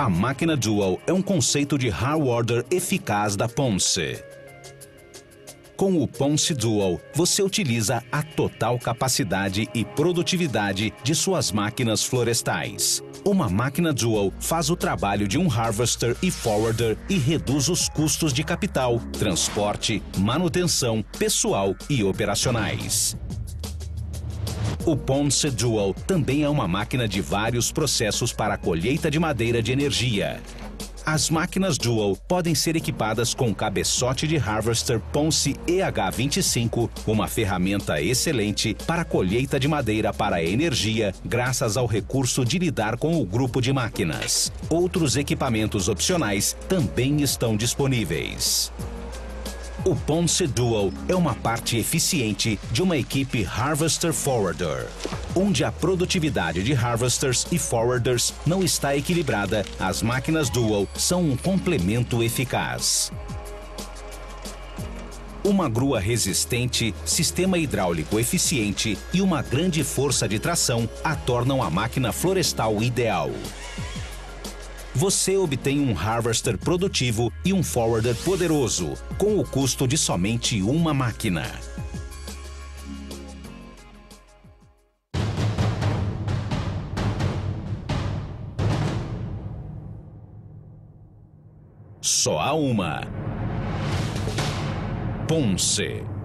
A máquina Dual é um conceito de hardware eficaz da Ponce. Com o Ponce Dual, você utiliza a total capacidade e produtividade de suas máquinas florestais. Uma máquina Dual faz o trabalho de um harvester e forwarder e reduz os custos de capital, transporte, manutenção, pessoal e operacionais. O Ponce Dual também é uma máquina de vários processos para a colheita de madeira de energia. As máquinas Dual podem ser equipadas com cabeçote de harvester Ponce EH25, uma ferramenta excelente para a colheita de madeira para a energia, graças ao recurso de lidar com o grupo de máquinas. Outros equipamentos opcionais também estão disponíveis. O Ponce Dual é uma parte eficiente de uma equipe Harvester Forwarder. Onde a produtividade de harvesters e forwarders não está equilibrada, as máquinas Dual são um complemento eficaz. Uma grua resistente, sistema hidráulico eficiente e uma grande força de tração a tornam a máquina florestal ideal. Você obtém um harvester produtivo e um forwarder poderoso, com o custo de somente uma máquina. Só há uma. Ponce.